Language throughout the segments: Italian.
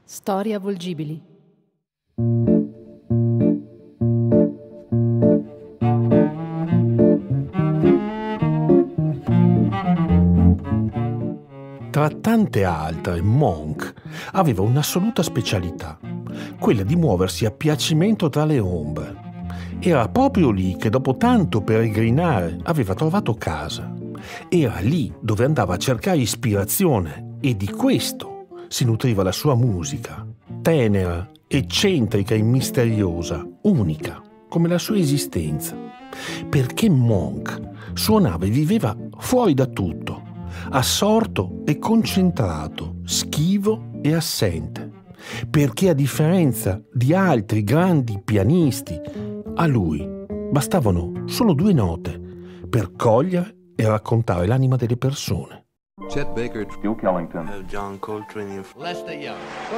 Storie avvolgibili. Tra tante altre, Monk aveva un'assoluta specialità, quella di muoversi a piacimento tra le ombre. Era proprio lì che dopo tanto peregrinare aveva trovato casa. Era lì dove andava a cercare ispirazione e di questo si nutriva la sua musica, tenera, eccentrica e misteriosa, unica come la sua esistenza. Perché Monk suonava e viveva fuori da tutto, assorto e concentrato, schivo e assente. Perché a differenza di altri grandi pianisti, a lui bastavano solo 2 note per cogliere e raccontare l'anima delle persone. Chet Baker, Duke Ellington, John Coltrane, Lester Young.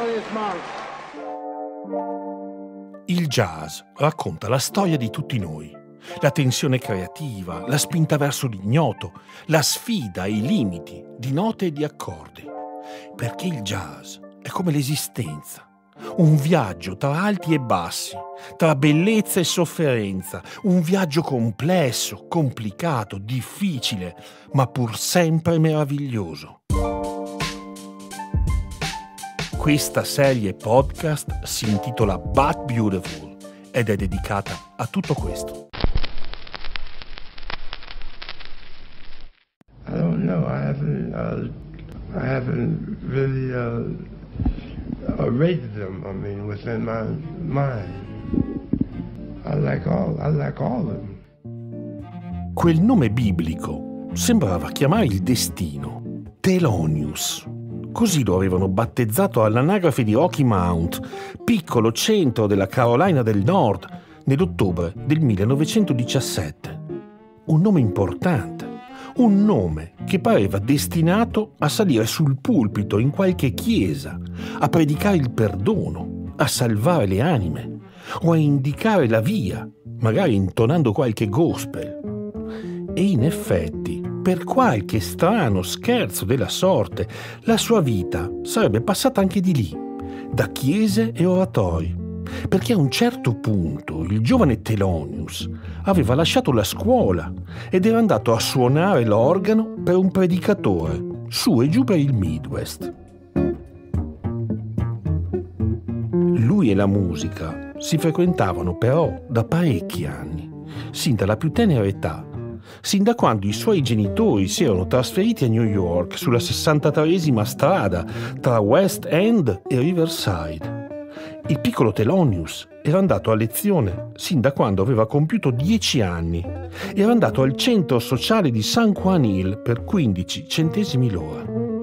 Il jazz racconta la storia di tutti noi, la tensione creativa, la spinta verso l'ignoto, la sfida ai limiti di note e di accordi. Perché il jazz è come l'esistenza, un viaggio tra alti e bassi, tra bellezza e sofferenza, un viaggio complesso, complicato, difficile, ma pur sempre meraviglioso. Questa serie podcast si intitola But Beautiful ed è dedicata a tutto questo. I don't know. I haven't really rated them. I mean, within my mind, I like all of them. Quel nome biblico sembrava chiamare il destino, Thelonious. Così lo avevano battezzato all'anagrafe di Rocky Mount, piccolo centro della Carolina del Nord, nell'ottobre del 1917. Un nome importante, un nome che pareva destinato a salire sul pulpito in qualche chiesa, a predicare il perdono, a salvare le anime o a indicare la via, magari intonando qualche gospel. E in effetti, per qualche strano scherzo della sorte, la sua vita sarebbe passata anche di lì, da chiese e oratori, perché a un certo punto il giovane Thelonious aveva lasciato la scuola ed era andato a suonare l'organo per un predicatore, su e giù per il Midwest. Lui e la musica si frequentavano però da parecchi anni, sin dalla più tenera età, sin da quando i suoi genitori si erano trasferiti a New York sulla 63esima strada tra West End e Riverside. Il piccolo Thelonious era andato a lezione sin da quando aveva compiuto 10 anni. Era andato al centro sociale di San Juan Hill per 15 centesimi l'ora.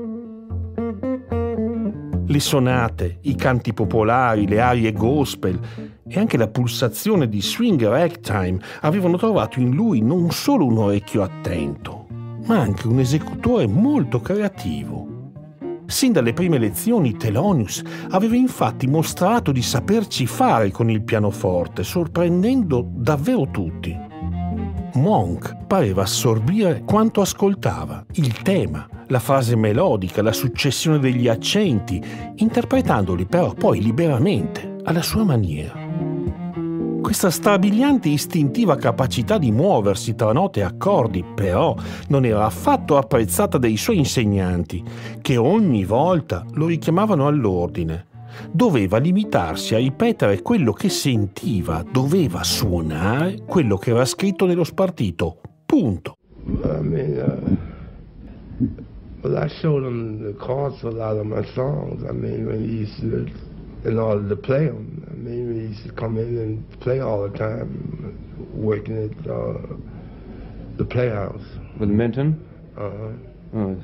Le sonate, i canti popolari, le arie gospel e anche la pulsazione di swing e ragtime avevano trovato in lui non solo un orecchio attento, ma anche un esecutore molto creativo. Sin dalle prime lezioni Thelonious aveva infatti mostrato di saperci fare con il pianoforte, sorprendendo davvero tutti. Monk pareva assorbire quanto ascoltava, il tema, la frase melodica, la successione degli accenti, interpretandoli però poi liberamente, alla sua maniera. Questa strabiliante e istintiva capacità di muoversi tra note e accordi, però, non era affatto apprezzata dai suoi insegnanti, che ogni volta lo richiamavano all'ordine. Doveva limitarsi a ripetere quello che sentiva, doveva suonare quello che era scritto nello spartito. Punto. Well, I showed him the chords for a lot of my songs. I mean, when he used to, in order to play them. I mean, he used to come in and play all the time, working at the Playhouse. With Minton? Uh-huh. Oh.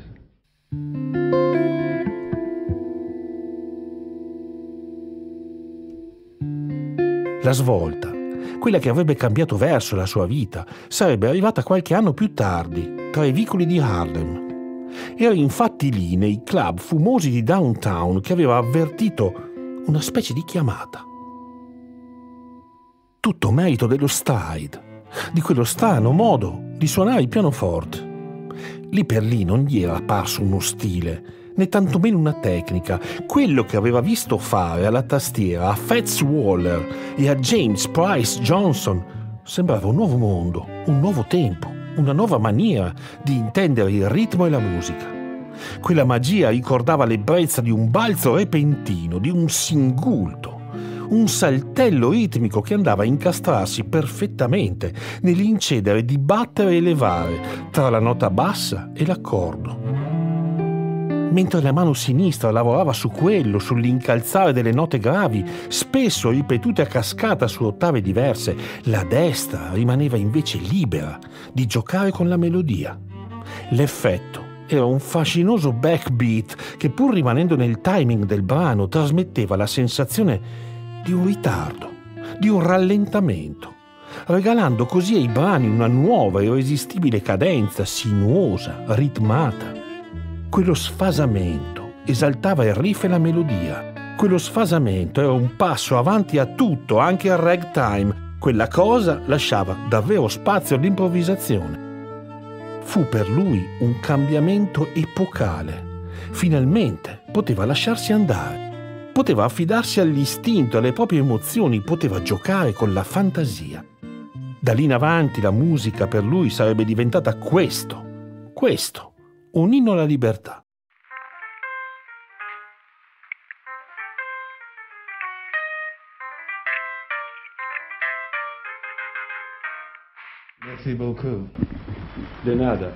La svolta, quella che avrebbe cambiato verso la sua vita, sarebbe arrivata qualche anno più tardi, tra i vicoli di Harlem. Era infatti lì, nei club fumosi di downtown, che aveva avvertito una specie di chiamata. Tutto merito dello stride, di quello strano modo di suonare il pianoforte. Lì per lì non gli era apparso uno stile, né tantomeno una tecnica. Quello che aveva visto fare alla tastiera a Fats Waller e a James Price Johnson sembrava un nuovo mondo, un nuovo tempo, una nuova maniera di intendere il ritmo e la musica. Quella magia ricordava l'ebbrezza di un balzo repentino, di un singulto, un saltello ritmico che andava a incastrarsi perfettamente nell'incedere di battere e levare tra la nota bassa e l'accordo. Mentre la mano sinistra lavorava su quello, sull'incalzare delle note gravi, spesso ripetute a cascata su ottave diverse, la destra rimaneva invece libera di giocare con la melodia. L'effetto era un fascinoso backbeat che, pur rimanendo nel timing del brano, trasmetteva la sensazione di un ritardo, di un rallentamento, regalando così ai brani una nuova e irresistibile cadenza sinuosa, ritmata. Quello sfasamento esaltava il riff e la melodia. Quello sfasamento era un passo avanti a tutto, anche al ragtime. Quella cosa lasciava davvero spazio all'improvvisazione. Fu per lui un cambiamento epocale. Finalmente poteva lasciarsi andare, poteva affidarsi all'istinto, alle proprie emozioni, poteva giocare con la fantasia. Da lì in avanti la musica per lui sarebbe diventata questo, un inno alla libertà. Merci beaucoup. De nada.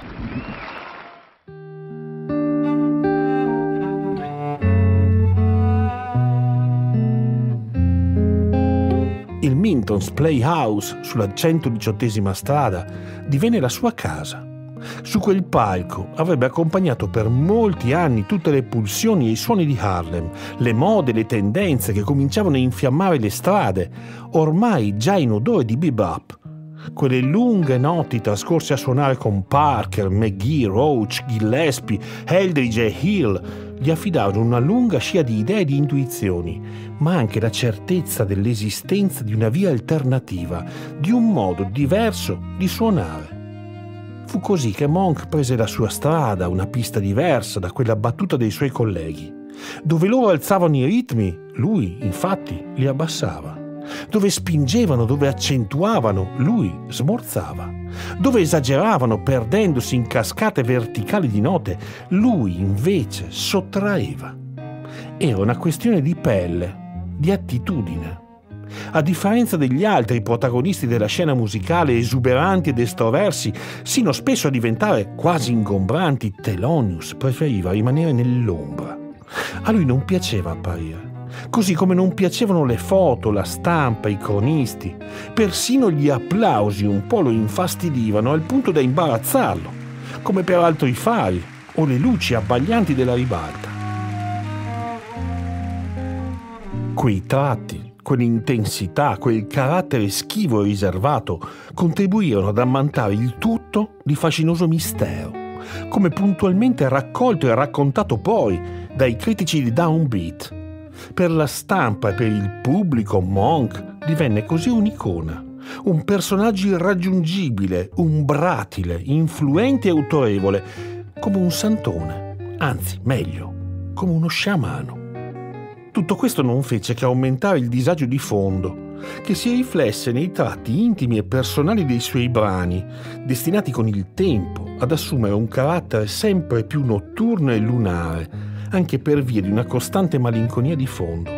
Il Minton's Playhouse sulla 118ª strada divenne la sua casa. Su quel palco avrebbe accompagnato per molti anni tutte le pulsioni e i suoni di Harlem, le mode, le tendenze che cominciavano a infiammare le strade, ormai già in odore di bebop. Quelle lunghe notti trascorse a suonare con Parker, McGee, Roach, Gillespie, Eldridge e Hill gli affidavano una lunga scia di idee e di intuizioni, ma anche la certezza dell'esistenza di una via alternativa, di un modo diverso di suonare. Fu così che Monk prese la sua strada, una pista diversa da quella battuta dei suoi colleghi. Dove loro alzavano i ritmi, lui, infatti, li abbassava. Dove spingevano, dove accentuavano, lui smorzava. Dove esageravano, perdendosi in cascate verticali di note, lui invece sottraeva. Era una questione di pelle, di attitudine. A differenza degli altri protagonisti della scena musicale esuberanti ed estroversi, sino spesso a diventare quasi ingombranti, Thelonious preferiva rimanere nell'ombra. A lui non piaceva apparire. Così come non piacevano le foto, la stampa, i cronisti. Persino gli applausi un po' lo infastidivano al punto da imbarazzarlo, come peraltro i fari o le luci abbaglianti della ribalta. Quei tratti, quell'intensità, quel carattere schivo e riservato contribuirono ad ammantare il tutto di fascinoso mistero, come puntualmente raccolto e raccontato poi dai critici di Downbeat. Per la stampa e per il pubblico Monk divenne così un'icona, un personaggio irraggiungibile, umbratile, influente e autorevole, come un santone, anzi meglio, come uno sciamano. Tutto questo non fece che aumentare il disagio di fondo, che si riflesse nei tratti intimi e personali dei suoi brani, destinati con il tempo ad assumere un carattere sempre più notturno e lunare, anche per via di una costante malinconia di fondo.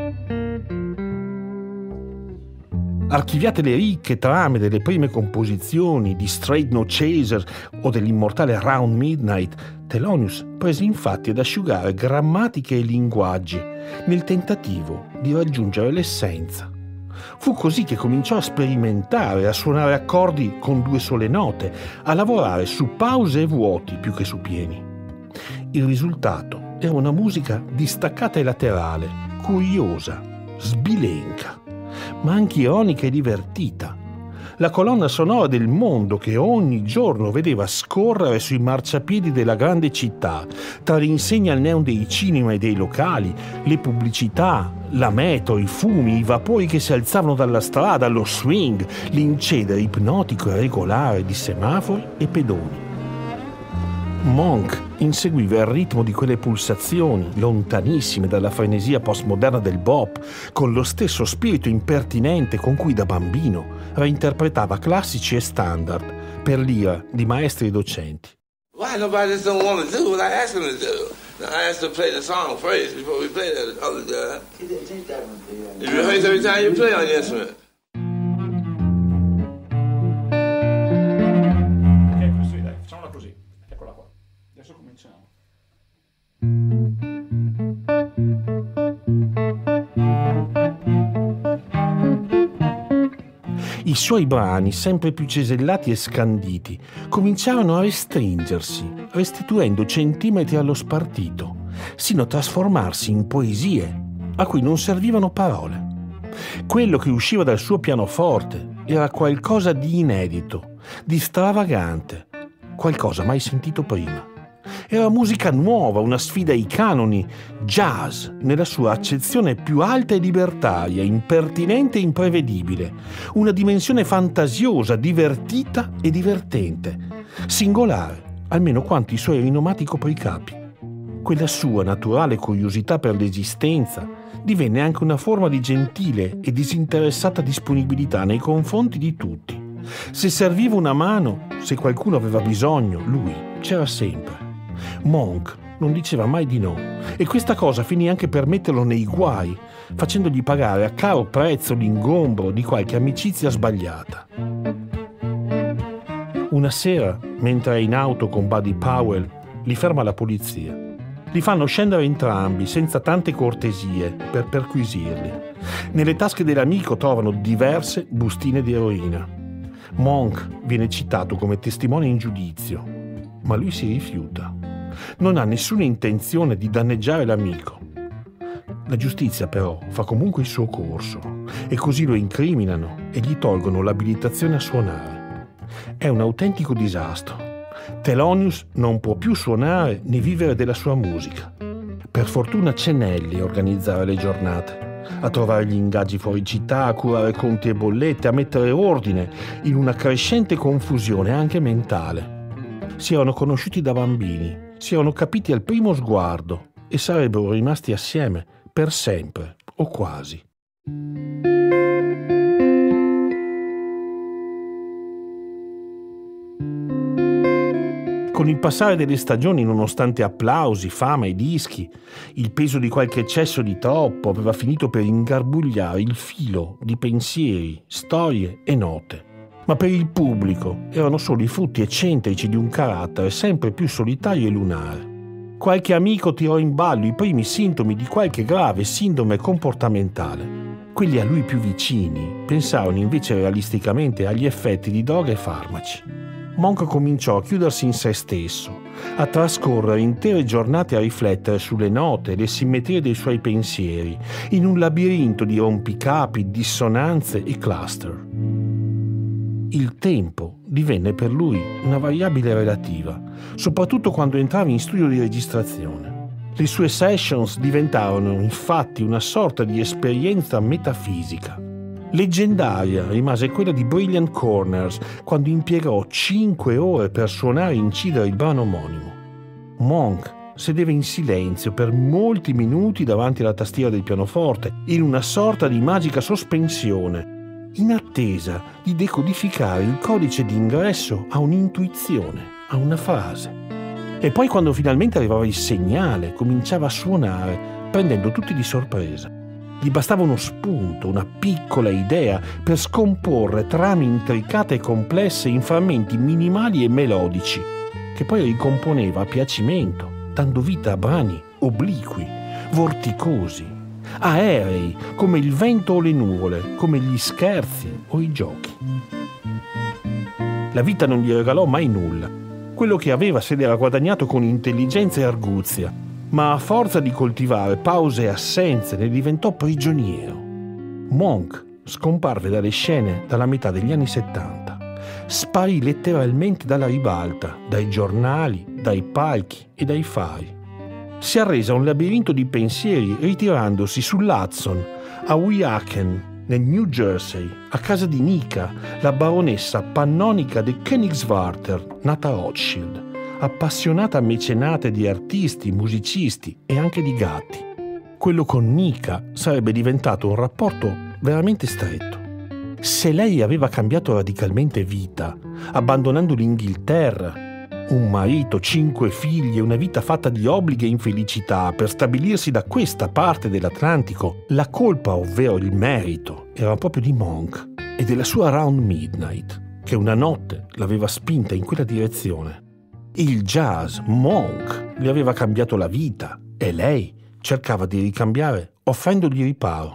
Archiviate le ricche trame delle prime composizioni di Straight No Chaser o dell'immortale Round Midnight, Thelonious prese infatti ad asciugare grammatiche e linguaggi nel tentativo di raggiungere l'essenza. Fu così che cominciò a sperimentare, a suonare accordi con 2 sole note, a lavorare su pause e vuoti più che su pieni. Il risultato era una musica distaccata e laterale, curiosa, sbilenca, ma anche ironica e divertita. La colonna sonora del mondo che ogni giorno vedeva scorrere sui marciapiedi della grande città, tra le insegne al neon dei cinema e dei locali, le pubblicità, la metro, i fumi, i vapori che si alzavano dalla strada, lo swing, l'incedere ipnotico e regolare di semafori e pedoni. Monk inseguiva il ritmo di quelle pulsazioni, lontanissime dalla frenesia postmoderna del bop, con lo stesso spirito impertinente con cui da bambino reinterpretava classici e standard per l'ira di maestri e docenti. Why nobody just don't want to do what I asked him to do? Now, I asked him to play the song first before we play that other guy. He didn't take that one. You rehearse every time you play on the instrument. Ok, così, dai, facciamola così. Eccola qua. Adesso cominciamo. I suoi brani, sempre più cesellati e scanditi, cominciarono a restringersi, restituendo centimetri allo spartito, sino a trasformarsi in poesie a cui non servivano parole. Quello che usciva dal suo pianoforte era qualcosa di inedito, di stravagante, qualcosa mai sentito prima. Era musica nuova, una sfida ai canoni, jazz nella sua accezione più alta e libertaria, impertinente e imprevedibile, una dimensione fantasiosa, divertita e divertente, singolare, almeno quanto i suoi rinomati copricapi. Quella sua naturale curiosità per l'esistenza divenne anche una forma di gentile e disinteressata disponibilità nei confronti di tutti. Se serviva una mano, se qualcuno aveva bisogno, lui c'era sempre. Monk non diceva mai di no, e questa cosa finì anche per metterlo nei guai, facendogli pagare a caro prezzo l'ingombro di qualche amicizia sbagliata. Una sera, mentre è in auto con Buddy Powell, li ferma la polizia. Li fanno scendere entrambi, senza tante cortesie, per perquisirli. Nelle tasche dell'amico trovano diverse bustine di eroina. Monk viene citato come testimone in giudizio, ma lui si rifiuta. Non ha nessuna intenzione di danneggiare l'amico. La giustizia però fa comunque il suo corso e così lo incriminano e gli tolgono l'abilitazione a suonare. È un autentico disastro. Thelonious non può più suonare né vivere della sua musica. Per fortuna c'è Nelly a organizzare le giornate, a trovare gli ingaggi fuori città, a curare conti e bollette, a mettere ordine in una crescente confusione anche mentale. Si erano conosciuti da bambini, si erano capiti al primo sguardo e sarebbero rimasti assieme per sempre, o quasi. Con il passare delle stagioni, nonostante applausi, fama e dischi, il peso di qualche eccesso di troppo aveva finito per ingarbugliare il filo di pensieri, storie e note. Ma per il pubblico erano solo i frutti eccentrici di un carattere sempre più solitario e lunare. Qualche amico tirò in ballo i primi sintomi di qualche grave sindrome comportamentale. Quelli a lui più vicini pensarono invece realisticamente agli effetti di droghe e farmaci. Monk cominciò a chiudersi in se stesso, a trascorrere intere giornate a riflettere sulle note e le simmetrie dei suoi pensieri, in un labirinto di rompicapi, dissonanze e cluster. Il tempo divenne per lui una variabile relativa, soprattutto quando entrava in studio di registrazione. Le sue sessions diventarono infatti una sorta di esperienza metafisica. Leggendaria rimase quella di Brilliant Corners, quando impiegò 5 ore per suonare e incidere il brano omonimo. Monk sedeva in silenzio per molti minuti davanti alla tastiera del pianoforte, in una sorta di magica sospensione, in attesa di decodificare il codice d'ingresso a un'intuizione, a una frase. E poi, quando finalmente arrivava il segnale, cominciava a suonare, prendendo tutti di sorpresa. Gli bastava uno spunto, una piccola idea per scomporre trame intricate e complesse in frammenti minimali e melodici, che poi ricomponeva a piacimento, dando vita a brani obliqui, vorticosi, aerei, come il vento o le nuvole, come gli scherzi o i giochi. La vita non gli regalò mai nulla. Quello che aveva se l'era guadagnato con intelligenza e arguzia, ma a forza di coltivare pause e assenze ne diventò prigioniero. Monk scomparve dalle scene dalla metà degli anni 70. Sparì letteralmente dalla ribalta, dai giornali, dai palchi e dai fari. Si arrese a un labirinto di pensieri ritirandosi sull'Hudson, a Weehawken, nel New Jersey, a casa di Nika, la baronessa pannonica di Königswarter, nata Rothschild, appassionata mecenate di artisti, musicisti e anche di gatti. Quello con Nika sarebbe diventato un rapporto veramente stretto. Se lei aveva cambiato radicalmente vita, abbandonando l'Inghilterra, un marito, 5 figli e una vita fatta di obblighi e infelicità per stabilirsi da questa parte dell'Atlantico, la colpa, ovvero il merito, era proprio di Monk e della sua Round Midnight, che una notte l'aveva spinta in quella direzione. Il jazz, Monk, le aveva cambiato la vita e lei cercava di ricambiare offrendogli riparo.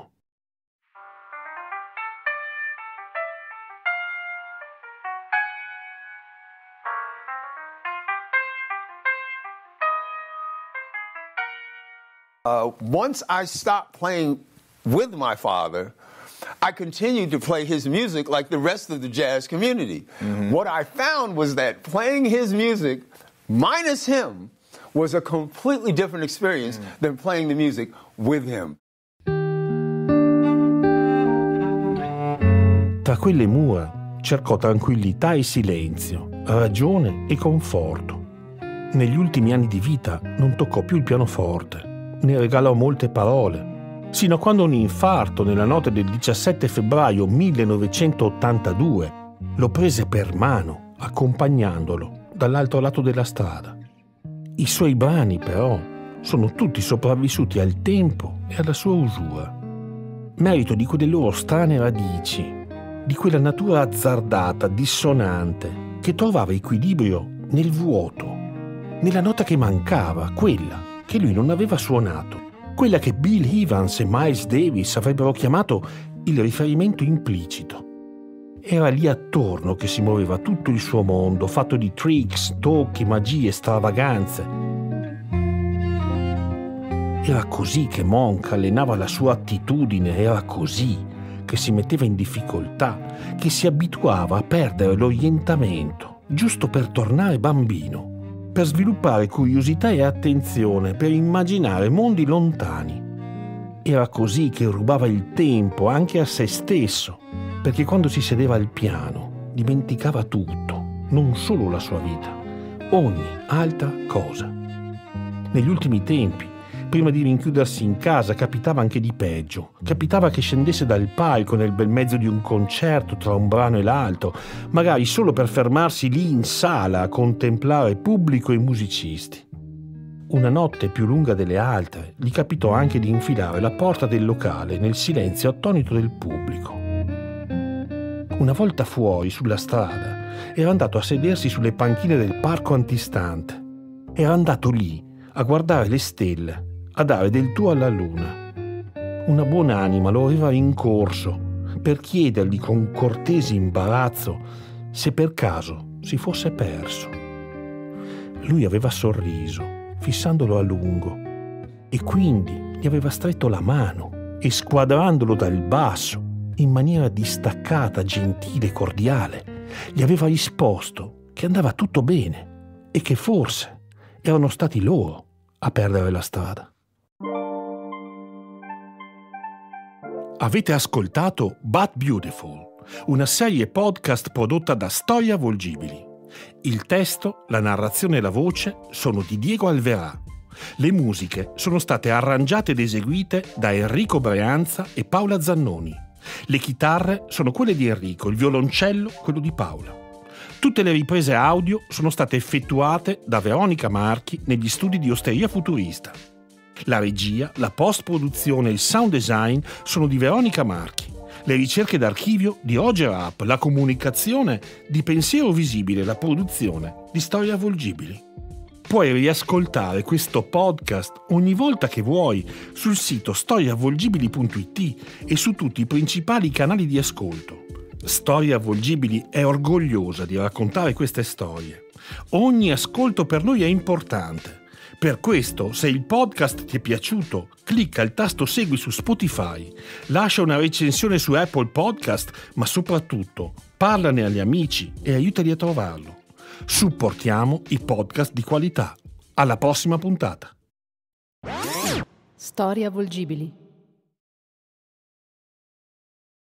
Once I stopped playing with my father, I continued to play his music like the rest of the jazz community. Mm-hmm. What I found was that playing his music, minus him, was a completely different experience than playing the music with him. Tra quelle mura cercò tranquillità e silenzio, ragione e conforto. Negli ultimi anni di vita non toccò più il pianoforte. Ne regalò molte parole, sino a quando un infarto nella notte del 17 febbraio 1982 lo prese per mano, accompagnandolo dall'altro lato della strada. I suoi brani, però, sono tutti sopravvissuti al tempo e alla sua usura, merito di quelle loro strane radici, di quella natura azzardata, dissonante, che trovava equilibrio nel vuoto, nella nota che mancava, quella che lui non aveva suonato, quella che Bill Evans e Miles Davis avrebbero chiamato il riferimento implicito. Era lì attorno che si muoveva tutto il suo mondo, fatto di tricks, tocchi, magie, stravaganze. Era così che Monk allenava la sua attitudine, era così che si metteva in difficoltà, che si abituava a perdere l'orientamento, giusto per tornare bambino, per sviluppare curiosità e attenzione, per immaginare mondi lontani. Era così che rubava il tempo anche a se stesso, perché quando si sedeva al piano dimenticava tutto, non solo la sua vita, ogni altra cosa. Negli ultimi tempi, prima di rinchiudersi in casa, capitava anche di peggio. Capitava che scendesse dal palco nel bel mezzo di un concerto tra un brano e l'altro, magari solo per fermarsi lì in sala a contemplare pubblico e musicisti. Una notte più lunga delle altre gli capitò anche di infilare la porta del locale nel silenzio attonito del pubblico. Una volta fuori sulla strada era andato a sedersi sulle panchine del parco antistante. Era andato lì a guardare le stelle, a dare del tuo alla luna. Una buon'anima lo aveva rincorso per chiedergli con cortese imbarazzo se per caso si fosse perso. Lui aveva sorriso, fissandolo a lungo, e quindi gli aveva stretto la mano e, squadrandolo dal basso, in maniera distaccata, gentile e cordiale, gli aveva risposto che andava tutto bene e che forse erano stati loro a perdere la strada. Avete ascoltato But Beautiful, una serie podcast prodotta da Storie Avvolgibili. Il testo, la narrazione e la voce sono di Diego Alverà. Le musiche sono state arrangiate ed eseguite da Enrico Breanza e Paola Zannoni. Le chitarre sono quelle di Enrico, il violoncello quello di Paola. Tutte le riprese audio sono state effettuate da Veronica Marchi negli studi di Osteria Futurista. La regia, la post-produzione e il sound design sono di Veronica Marchi. Le ricerche d'archivio di Roger Rapp, la comunicazione di Pensiero Visibile, la produzione di Storie Avvolgibili. Puoi riascoltare questo podcast ogni volta che vuoi sul sito storieavvolgibili.it e su tutti i principali canali di ascolto. Storie Avvolgibili è orgogliosa di raccontare queste storie. Ogni ascolto per noi è importante. Per questo, se il podcast ti è piaciuto, clicca il tasto Segui su Spotify, lascia una recensione su Apple Podcast, ma soprattutto parlane agli amici e aiutali a trovarlo. Supportiamo i podcast di qualità. Alla prossima puntata. Storie Avvolgibili.